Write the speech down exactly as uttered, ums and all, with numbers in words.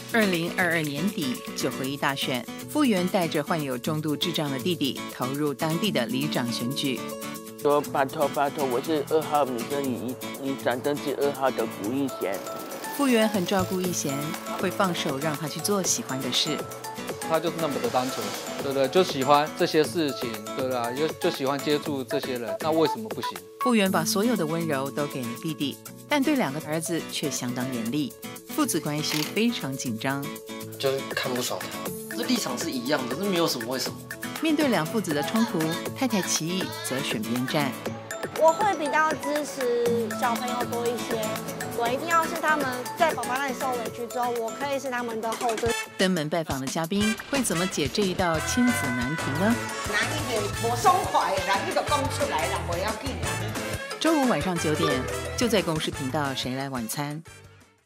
二零二二年底九合一大选，傅园带着患有重度智障的弟弟投入当地的里长选举。 说拜托拜托，我是二号民生里里长登记二号的古义贤。 傅园很照顾义贤，会放手让他去做喜欢的事。 他就是那么的单纯，对不对？就喜欢这些事情，对吧？就就喜欢接触这些人，那为什么不行？ 傅园把所有的温柔都给了弟弟，但对两个儿子却相当严厉，父子关系非常紧张。 就是看不爽他，这立场是一样的，这没有什么为什么。 面对两父子的冲突，太太齐义则选边站。 我会比较支持小朋友多一些，我一定要是他们在爸爸那里受委屈之后，我可以是他们的后盾。 登门拜访的嘉宾会怎么解这一道亲子难题呢？ 哪一点不爽快的人，你就讲出来了，不要紧啦。 周五晚上九点，就在公视频道《谁来晚餐》。